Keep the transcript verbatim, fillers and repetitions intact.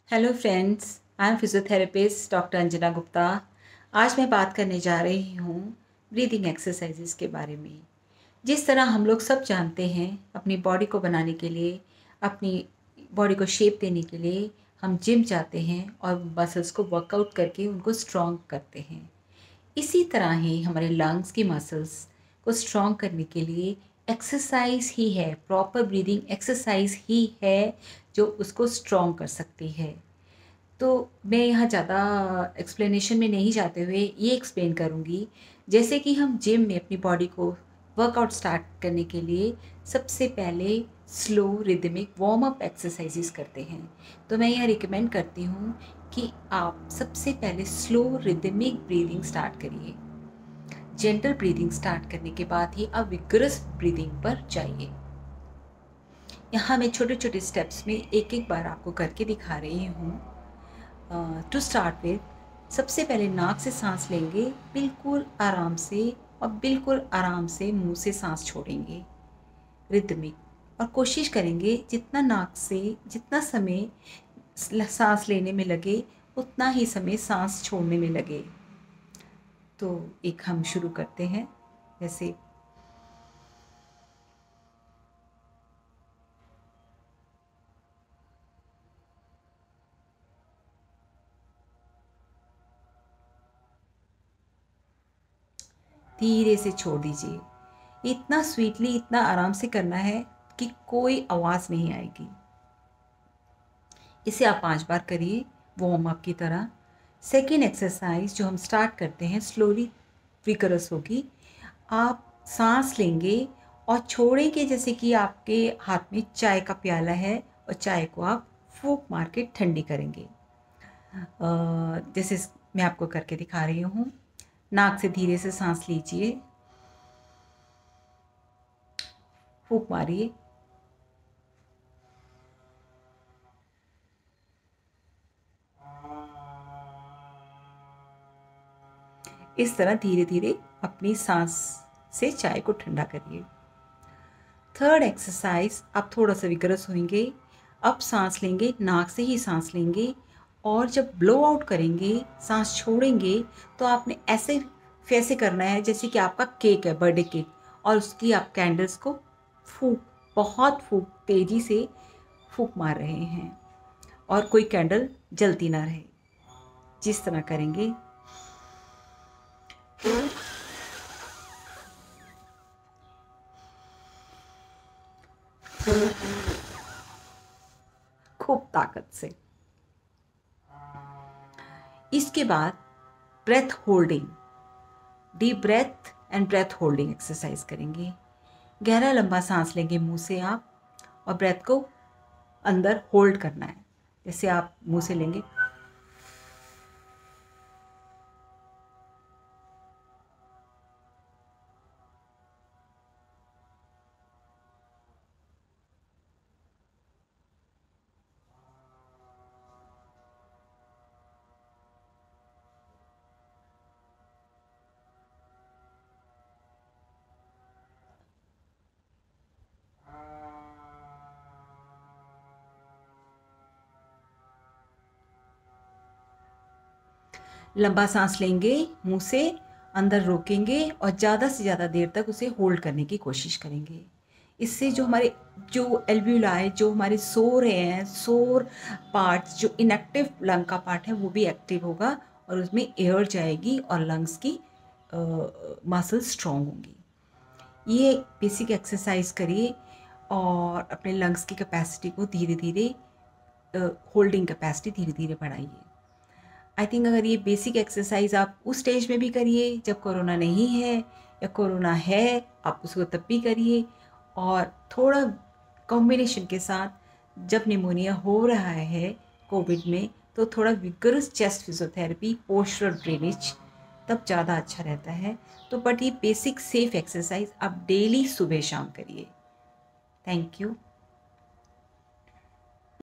Hello friends, I am physiotherapist doctor Anjana Gupta. आज मैं बात करने जा रही हूँ ब्रीदिंग एक्सरसाइजेस के बारे में। जिस तरह हम लोग सब जानते हैं, अपनी बॉडी को बनाने के लिए, अपनी बॉडी को शेप देने के लिए हम जिम जाते हैं और मसल्स को वर्कआउट करके उनको स्ट्रॉन्ग करते हैं। इसी तरह ही हमारे लंग्स की मसल्स को स्ट्रॉन्ग करने के लिए एक्सरसाइज ही है, प्रॉपर ब्रीदिंग एक्सरसाइज ही है जो उसको स्ट्रॉन्ग कर सकती है। तो मैं यहाँ ज़्यादा एक्सप्लेनेशन में नहीं जाते हुए ये एक्सप्लेन करूँगी, जैसे कि हम जिम में अपनी बॉडी को वर्कआउट स्टार्ट करने के लिए सबसे पहले slow rhythmic warm up exercises करते हैं। तो मैं यह रिकमेंड करती हूँ कि आप सबसे पहले स्लो रिदमिक ब्रीदिंग स्टार्ट करिए। जेंटल ब्रीदिंग स्टार्ट करने के बाद ही आप विगरस ब्रीदिंग पर जाइए। यहाँ मैं छोटे छोटे स्टेप्स में एक एक बार आपको करके दिखा रही हूँ। टू स्टार्ट विथ, सबसे पहले नाक से सांस लेंगे बिल्कुल आराम से और बिल्कुल आराम से मुंह से सांस छोड़ेंगे रिदमिक, और कोशिश करेंगे जितना नाक से जितना समय सांस लेने में लगे उतना ही समय सांस छोड़ने में लगे। तो एक हम शुरू करते हैं वैसे। धीरे से छोड़ दीजिए। इतना स्वीटली, इतना आराम से करना है कि कोई आवाज़ नहीं आएगी। इसे आप पांच बार करिए वार्म अप की तरह। सेकेंड एक्सरसाइज जो हम स्टार्ट करते हैं स्लोली विगरस होगी। आप सांस लेंगे और छोड़ेंगे जैसे कि आपके हाथ में चाय का प्याला है और चाय को आप फूंक मार के ठंडी करेंगे। जैसे मैं आपको करके दिखा रही हूँ। नाक से धीरे से सांस लीजिए, फूंक मारिए, इस तरह धीरे धीरे अपनी सांस से चाय को ठंडा करिए। थर्ड एक्सरसाइज, आप थोड़ा सा विगरस होंगे। अब सांस लेंगे, नाक से ही सांस लेंगे, और जब ब्लो आउट करेंगे, सांस छोड़ेंगे, तो आपने ऐसे वैसे करना है जैसे कि आपका केक है, बर्थडे केक, और उसकी आप कैंडल्स को फूंक बहुत फूंक तेजी से फूंक मार रहे हैं और कोई कैंडल जलती ना रहे। जिस तरह करेंगे खूब ताकत से। इसके बाद breath holding, deep breath and breath holding exercise करेंगे। गहरा लंबा सांस लेंगे मुंह से आप, और ब्रेथ को अंदर होल्ड करना है। जैसे आप मुंह से लेंगे, लंबा सांस लेंगे मुंह से, अंदर रोकेंगे और ज़्यादा से ज़्यादा देर तक उसे होल्ड करने की कोशिश करेंगे। इससे जो हमारे जो एल्व्यूलाई, जो हमारे सोर हैं, सोर पार्ट्स, जो इनएक्टिव लंग का पार्ट है वो भी एक्टिव होगा और उसमें एयर जाएगी और लंग्स की मसल स्ट्रॉन्ग होंगी। ये बेसिक एक्सरसाइज करिए और अपने लंग्स की कैपेसिटी को धीरे धीरे, होल्डिंग कैपेसिटी धीरे धीरे बढ़ाइए। आई थिंक अगर ये बेसिक एक्सरसाइज आप उस स्टेज में भी करिए जब कोरोना नहीं है, या कोरोना है आप उसको तब भी करिए, और थोड़ा कॉम्बिनेशन के साथ जब निमोनिया हो रहा है कोविड में, तो थोड़ा vigorous chest physiotherapy, postural drainage, तब ज़्यादा अच्छा रहता है। तो बट ये बेसिक सेफ एक्सरसाइज आप डेली सुबह शाम करिए। Thank you.